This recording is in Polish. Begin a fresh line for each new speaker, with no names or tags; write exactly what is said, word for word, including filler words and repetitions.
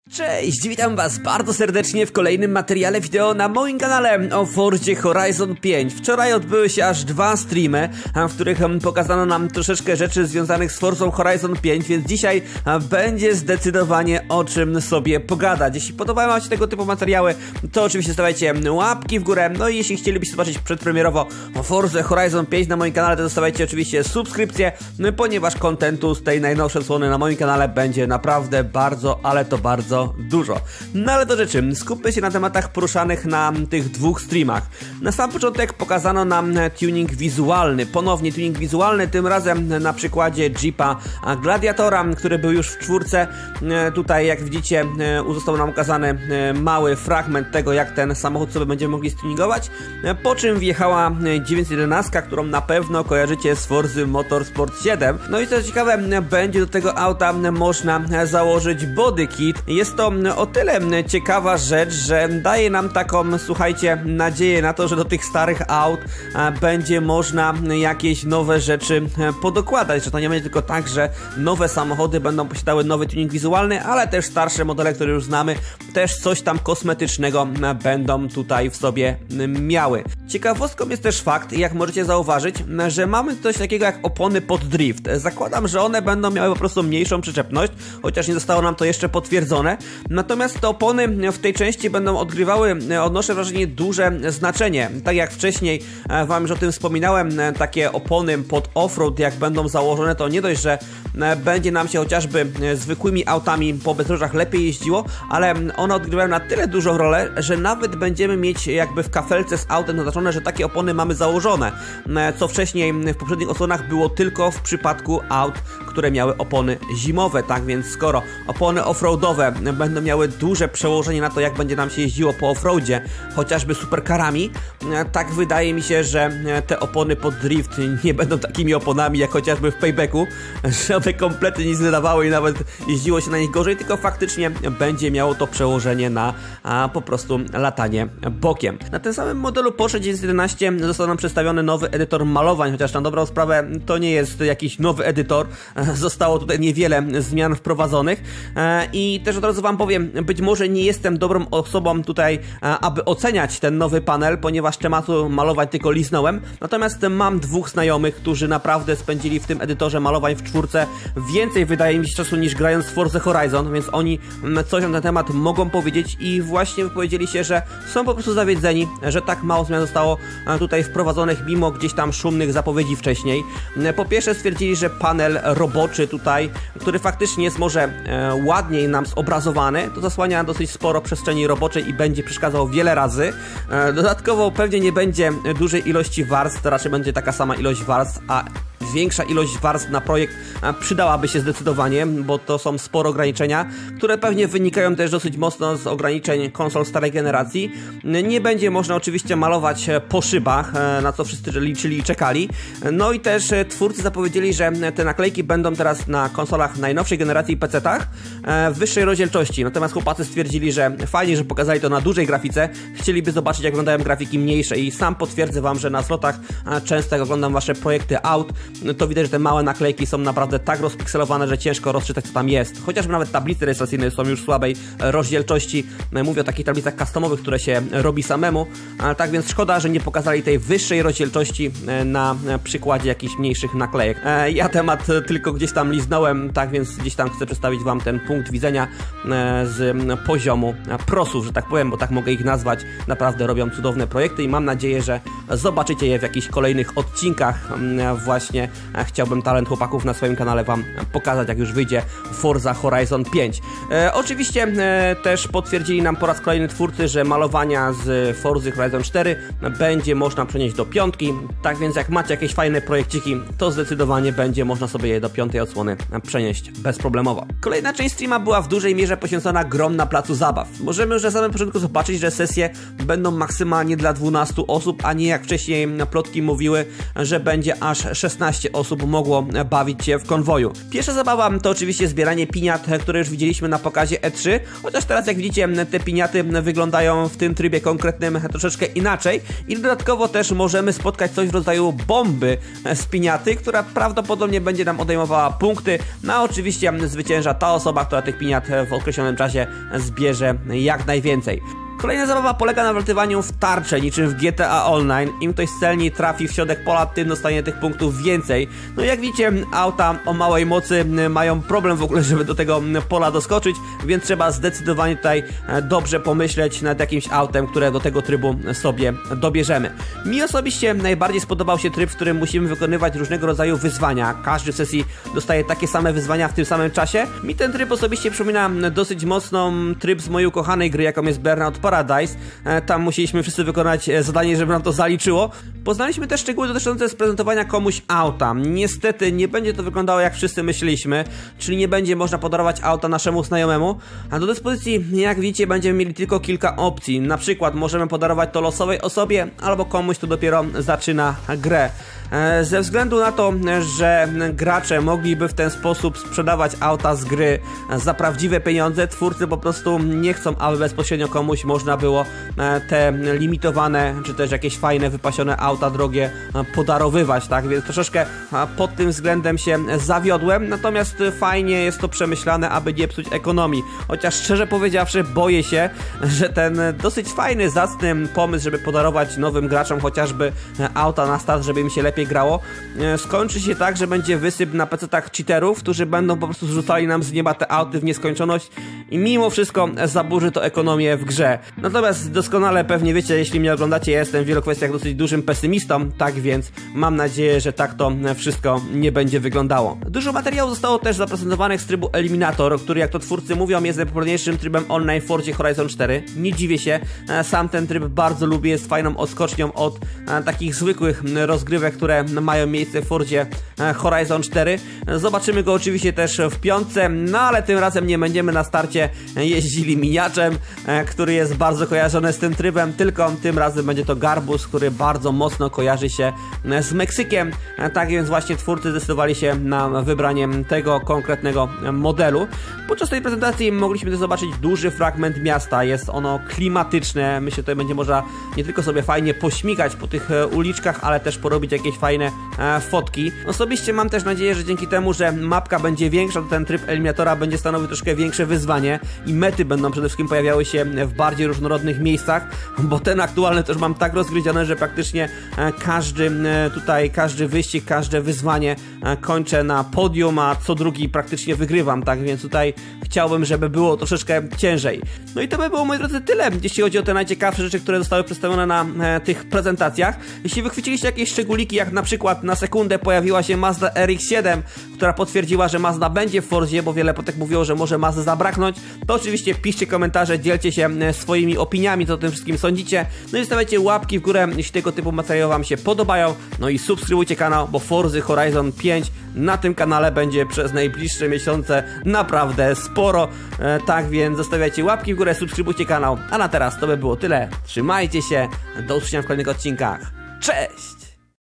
Cześć, witam was bardzo serdecznie w kolejnym materiale wideo na moim kanale o Forzie Horizon pięć. Wczoraj odbyły się aż dwa streamy, w których pokazano nam troszeczkę rzeczy związanych z Forzą Horizon pięć, więc dzisiaj będzie zdecydowanie o czym sobie pogadać. Jeśli podobają wam się tego typu materiały, to oczywiście stawiajcie łapki w górę, no i jeśli chcielibyście zobaczyć przedpremierowo Forzę Horizon pięć na moim kanale, to zostawiajcie oczywiście subskrypcję, ponieważ kontentu z tej najnowszej odsłony na moim kanale będzie naprawdę bardzo, ale to bardzo dużo. No ale do rzeczy, skupmy się na tematach poruszanych na tych dwóch streamach. Na sam początek pokazano nam tuning wizualny, ponownie tuning wizualny, tym razem na przykładzie Jeepa Gladiatora, który był już w czwórce. Tutaj jak widzicie został nam ukazany mały fragment tego, jak ten samochód sobie będziemy mogli stuningować, po czym wjechała dziewięćset jedenaście, którą na pewno kojarzycie z Forzy Motorsport siedem. No i co ciekawe, będzie do tego auta można założyć body kit. Jest to o tyle ciekawa rzecz, że daje nam taką, słuchajcie, nadzieję na to, że do tych starych aut będzie można jakieś nowe rzeczy podokładać, że to nie będzie tylko tak, że nowe samochody będą posiadały nowy tuning wizualny, ale też starsze modele, które już znamy, też coś tam kosmetycznego będą tutaj w sobie miały. Ciekawostką jest też fakt, jak możecie zauważyć, że mamy coś takiego jak opony pod drift. Zakładam, że one będą miały po prostu mniejszą przyczepność, chociaż nie zostało nam to jeszcze potwierdzone. Natomiast te opony w tej części będą odgrywały, odnoszę wrażenie, duże znaczenie. Tak jak wcześniej wam już o tym wspominałem, takie opony pod offroad jak będą założone, to nie dość, że będzie nam się chociażby zwykłymi autami po bezdrożach lepiej jeździło, ale one odgrywają na tyle dużą rolę, że nawet będziemy mieć jakby w kafelce z autem zaznaczone, że takie opony mamy założone, co wcześniej w poprzednich odsłonach było tylko w przypadku aut, które miały opony zimowe. Tak więc skoro opony offroadowe będą miały duże przełożenie na to, jak będzie nam się jeździło po offroadzie, chociażby supercarami, tak wydaje mi się, że te opony pod drift nie będą takimi oponami jak chociażby w Paybacku, że one kompletnie nic nie dawały i nawet jeździło się na nich gorzej, tylko faktycznie będzie miało to przełożenie na a, po prostu latanie bokiem. Na tym samym modelu Porsche dziewięćset jedenaście został nam przedstawiony nowy edytor malowań, chociaż na dobrą sprawę to nie jest jakiś nowy edytor, zostało tutaj niewiele zmian wprowadzonych i też od razu wam powiem, być może nie jestem dobrą osobą tutaj, aby oceniać ten nowy panel, ponieważ tematu malowań tylko liznąłem, natomiast mam dwóch znajomych, którzy naprawdę spędzili w tym edytorze malowań w czwórce więcej, wydaje mi się, czasu niż grając w Forza Horizon, więc oni coś na ten temat mogą powiedzieć i właśnie wypowiedzieli się, że są po prostu zawiedzeni, że tak mało zmian zostało tutaj wprowadzonych, mimo gdzieś tam szumnych zapowiedzi wcześniej. Po pierwsze stwierdzili, że panel roboczy tutaj, który faktycznie jest może ładniej nam zobrazowany, to zasłania dosyć sporo przestrzeni roboczej i będzie przeszkadzał wiele razy. Dodatkowo pewnie nie będzie dużej ilości warstw, to raczej będzie taka sama ilość warstw, a większa ilość warstw na projekt przydałaby się zdecydowanie, bo to są spore ograniczenia, które pewnie wynikają też dosyć mocno z ograniczeń konsol starej generacji. Nie będzie można oczywiście malować po szybach, na co wszyscy liczyli i czekali. No i też twórcy zapowiedzieli, że te naklejki będą teraz na konsolach najnowszej generacji i pecetach w wyższej rozdzielczości. Natomiast chłopacy stwierdzili, że fajnie, że pokazali to na dużej grafice. Chcieliby zobaczyć, jak wyglądają grafiki mniejsze i sam potwierdzę wam, że na slotach często jak oglądam wasze projekty aut, to widać, że te małe naklejki są naprawdę tak rozpikselowane, że ciężko rozczytać, co tam jest. Chociażby nawet tablice rejestracyjne są już słabej rozdzielczości. Mówię o takich tablicach customowych, które się robi samemu. Tak więc szkoda, że nie pokazali tej wyższej rozdzielczości na przykładzie jakichś mniejszych naklejek. Ja temat tylko gdzieś tam liznąłem, tak więc gdzieś tam chcę przedstawić wam ten punkt widzenia z poziomu prosów, że tak powiem, bo tak mogę ich nazwać. Naprawdę robią cudowne projekty i mam nadzieję, że zobaczycie je w jakichś kolejnych odcinkach. Właśnie chciałbym talent chłopaków na swoim kanale wam pokazać, jak już wyjdzie Forza Horizon pięć. E, oczywiście e, też potwierdzili nam po raz kolejny twórcy, że malowania z Forzy Horizon cztery będzie można przenieść do piątki, tak więc jak macie jakieś fajne projekciki, to zdecydowanie będzie można sobie je do piątej odsłony przenieść bezproblemowo. Kolejna część streama była w dużej mierze poświęcona grom na placu zabaw. Możemy już na samym początku zobaczyć, że sesje będą maksymalnie dla dwunastu osób, a nie jak wcześniej plotki mówiły, że będzie aż szesnaście osób mogło bawić się w konwoju. Pierwsza zabawa to oczywiście zbieranie piniat, które już widzieliśmy na pokazie E trzy, chociaż teraz jak widzicie te piniaty wyglądają w tym trybie konkretnym troszeczkę inaczej i dodatkowo też możemy spotkać coś w rodzaju bomby z piniaty, która prawdopodobnie będzie nam zdobywała punkty, no a oczywiście zwycięża ta osoba, która tych piniat w określonym czasie zbierze jak najwięcej. Kolejna zabawa polega na wlatywaniu w tarczę, niczym w G T A Online. Im ktoś celnie trafi w środek pola, tym dostanie tych punktów więcej. No jak widzicie, auta o małej mocy mają problem w ogóle, żeby do tego pola doskoczyć, więc trzeba zdecydowanie tutaj dobrze pomyśleć nad jakimś autem, które do tego trybu sobie dobierzemy. Mi osobiście najbardziej spodobał się tryb, w którym musimy wykonywać różnego rodzaju wyzwania. Każdy w sesji dostaje takie same wyzwania w tym samym czasie. Mi ten tryb osobiście przypomina dosyć mocno tryb z mojej ukochanej gry, jaką jest Burnout Paradise. Tam musieliśmy wszyscy wykonać zadanie, żeby nam to zaliczyło. Poznaliśmy też szczegóły dotyczące sprezentowania komuś auta. Niestety nie będzie to wyglądało jak wszyscy myśleliśmy, czyli nie będzie można podarować auta naszemu znajomemu, a do dyspozycji, jak widzicie, będziemy mieli tylko kilka opcji. Na przykład możemy podarować to losowej osobie albo komuś, kto dopiero zaczyna grę. Ze względu na to, że gracze mogliby w ten sposób sprzedawać auta z gry za prawdziwe pieniądze, twórcy po prostu nie chcą, aby bezpośrednio komuś można było te limitowane, czy też jakieś fajne, wypasione auta drogie podarowywać, tak? Więc troszeczkę pod tym względem się zawiodłem, natomiast fajnie jest to przemyślane, aby nie psuć ekonomii. Chociaż szczerze powiedziawszy, boję się, że ten dosyć fajny, zacny pomysł, żeby podarować nowym graczom chociażby auta na start, żeby im się lepiej grało, skończy się tak, że będzie wysyp na pecetach cheaterów, którzy będą po prostu zrzucali nam z nieba te auty w nieskończoność i mimo wszystko zaburzy to ekonomię w grze. Natomiast doskonale pewnie wiecie, jeśli mnie oglądacie, ja jestem w wielu kwestiach dosyć dużym pesymistą, tak więc mam nadzieję, że tak to wszystko nie będzie wyglądało. Dużo materiału zostało też zaprezentowanych z trybu Eliminator, który, jak to twórcy mówią, jest najpopularniejszym trybem online w Forzie Horizon cztery. Nie dziwię się, sam ten tryb bardzo lubię, jest fajną odskocznią od takich zwykłych rozgrywek, które mają miejsce w Forzie Horizon cztery. Zobaczymy go oczywiście też w piątce, no ale tym razem nie będziemy na starcie jeździli miniaczem, który jest bardzo kojarzony z tym trybem, tylko tym razem będzie to Garbus, który bardzo mocno kojarzy się z Meksykiem. Tak więc właśnie twórcy zdecydowali się na wybranie tego konkretnego modelu. Podczas tej prezentacji mogliśmy też zobaczyć duży fragment miasta. Jest ono klimatyczne. Myślę, że tutaj będzie można nie tylko sobie fajnie pośmigać po tych uliczkach, ale też porobić jakieś fajne e, fotki. Osobiście mam też nadzieję, że dzięki temu, że mapka będzie większa, to ten tryb Eliminatora będzie stanowił troszkę większe wyzwanie i mety będą przede wszystkim pojawiały się w bardziej różnorodnych miejscach, bo ten aktualny też mam tak rozgryziony, że praktycznie e, każdy e, tutaj, każdy wyścig, każde wyzwanie e, kończę na podium, a co drugi praktycznie wygrywam, tak więc tutaj chciałbym, żeby było troszeczkę ciężej. No i to by było, moi drodzy, tyle, jeśli chodzi o te najciekawsze rzeczy, które zostały przedstawione na e, tych prezentacjach. Jeśli wychwyciliście jakieś szczególiki, jak na przykład na sekundę pojawiła się Mazda R X siedem, która potwierdziła, że Mazda będzie w Forzie, bo wiele potek mówiło, że może Mazdy zabraknąć, to oczywiście piszcie komentarze, dzielcie się swoimi opiniami, co o tym wszystkim sądzicie, no i stawiajcie łapki w górę, jeśli tego typu materiały wam się podobają, no i subskrybujcie kanał, bo Forzy Horizon pięć na tym kanale będzie przez najbliższe miesiące naprawdę sporo, e, tak więc zostawiajcie łapki w górę, subskrybujcie kanał, a na teraz to by było tyle, trzymajcie się, do usłyszenia w kolejnych odcinkach, cześć!